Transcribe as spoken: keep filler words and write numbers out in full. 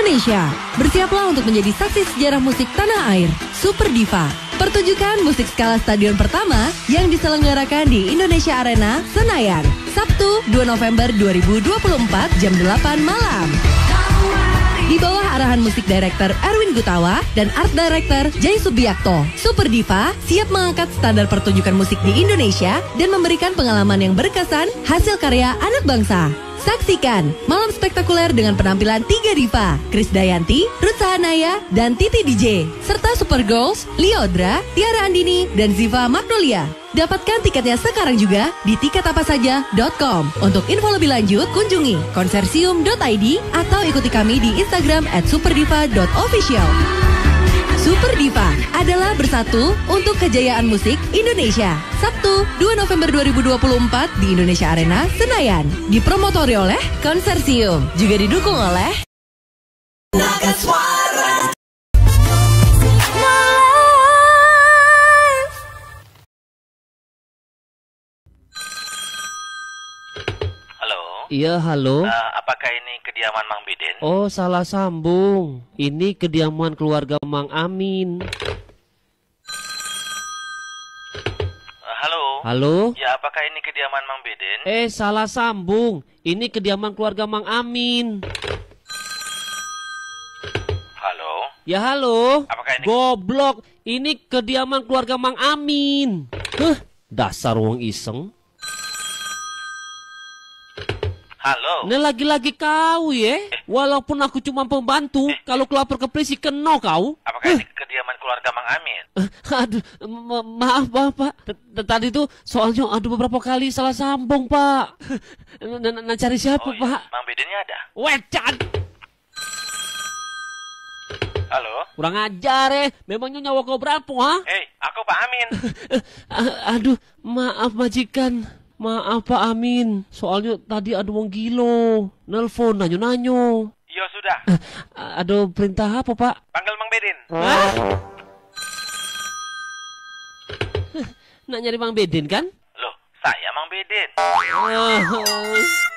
Indonesia. Bersiaplah untuk menjadi saksi sejarah musik tanah air, Super Diva. Pertunjukan musik skala stadion pertama yang diselenggarakan di Indonesia Arena, Senayan. Sabtu dua November dua ribu dua puluh empat jam delapan malam. Di bawah arahan musik director Erwin Gutawa dan art director Jay Subiakto, Super Diva siap mengangkat standar pertunjukan musik di Indonesia dan memberikan pengalaman yang berkesan hasil karya anak bangsa. Saksikan malam spektakuler dengan penampilan tiga diva, Krisdayanti, Ruth Sahanaya, dan Titi D J, serta Super Girls, Liodra, Tiara Andini, dan Ziva Magnolia. Dapatkan tiketnya sekarang juga di tiketapasaja dot com. Untuk info lebih lanjut, kunjungi konsersium dot i d atau ikuti kami di Instagram at superdiva dot official. Super Diva adalah bersatu untuk kejayaan musik Indonesia. Sabtu dua November dua ribu dua puluh empat di Indonesia Arena, Senayan. Dipromotori oleh Konsorsium. Juga didukung oleh Naga Suara. Halo. Iya, halo. Uh, apakah ini kediaman Mang Beden? Oh, salah sambung. Ini kediaman keluarga Mang Amin. Uh, halo. Halo? Ya, apakah ini kediaman Mang Beden? Eh, salah sambung. Ini kediaman keluarga Mang Amin. Halo. Ya, halo. Apakah ini... Goblok. Ini kediaman keluarga Mang Amin. Huh, dasar wong iseng. Halo. Ini lagi-lagi kau ya. Eh. Walaupun aku cuma pembantu, Eh. kalau kelapor ke polisi kena kau. Apakah ini kediaman keluarga Mang Amin? Aduh, ma maaf Pak, Pak. Tadi tuh soalnya aduh beberapa kali salah sambung, Pak. Nah, cari siapa, Oh, iya. Pak? Mang Bedennya ada? Wecan. Halo. Kurang ajar eh. Memangnya nyawa kau berapa, ha? Hei, aku Pak Amin. Aduh, maaf majikan. Maaf Pak Amin. Soalnya tadi ada wong gilo. Nelpon nanyo-nanyo. Yo sudah. Ada perintah apa, Pak? Panggil Mang Beden. Hah? Nak nyari Mang Beden kan? Loh, saya Mang Beden. Ah,